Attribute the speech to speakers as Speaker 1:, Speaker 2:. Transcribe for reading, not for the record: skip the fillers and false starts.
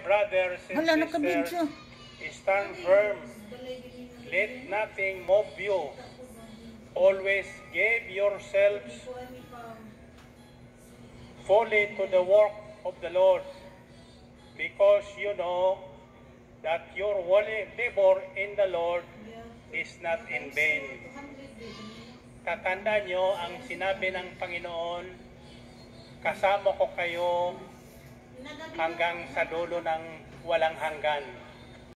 Speaker 1: brothers and sisters, stand firm. Let nothing move you. Always give yourselves fully to the work of the Lord, because you know that your labor in the Lord is not in vain. Tatandaan nyo ang sinabi ng Panginoon, kasama ko kayo hanggang sa dulo ng walang hanggan.